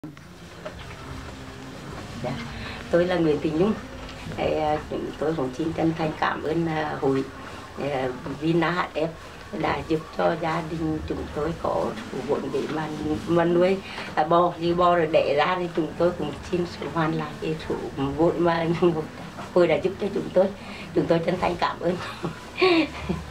Dạ. Tôi là Nguyễn Thị Nhung. Chúng tôi cũng xin chân thành cảm ơn hội VinaHF đã giúp cho gia đình chúng tôi có vốn để mà nuôi bò, như bò rồi đẻ ra thì chúng tôi cũng xin sự hoàn lại cái số vốn mà hội đã giúp cho chúng tôi chân thành cảm ơn.